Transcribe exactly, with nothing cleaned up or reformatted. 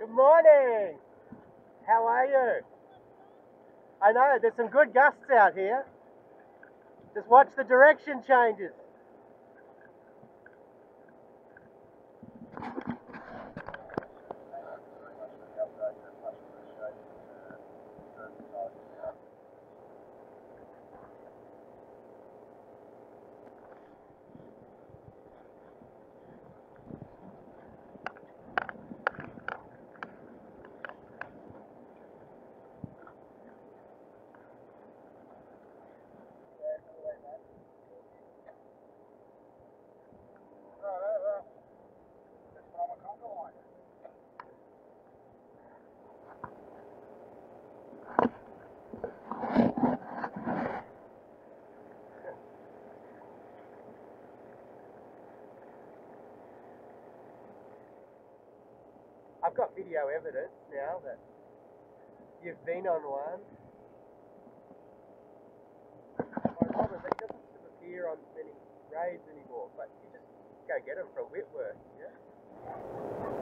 Good morning. How are you? I know, there's some good gusts out here. Just watch the direction changes. I've got video evidence now that you've been on one. My problem is it doesn't sort of appear on many raids anymore, but you just go get them for a whip work, yeah?